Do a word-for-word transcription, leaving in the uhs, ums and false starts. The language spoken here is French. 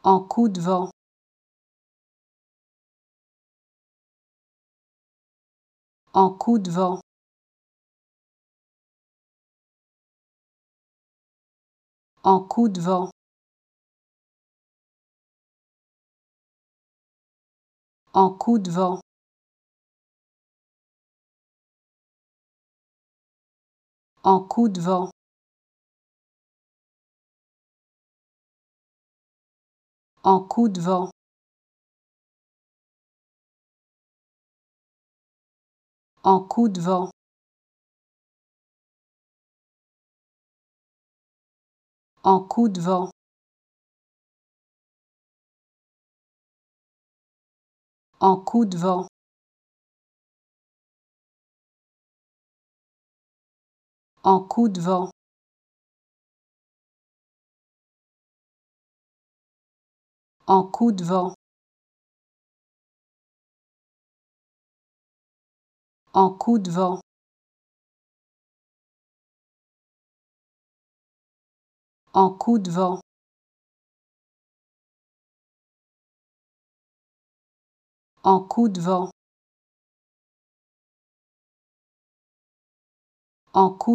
En coup de vent. En coup de vent. En coup de vent. En coup de vent. En coup de vent. En coup de vent. En coup de vent. En coup de vent. En coup de vent. En coup de vent. En coup de vent. En coup de vent. En coup de vent. En coup de vent. En coup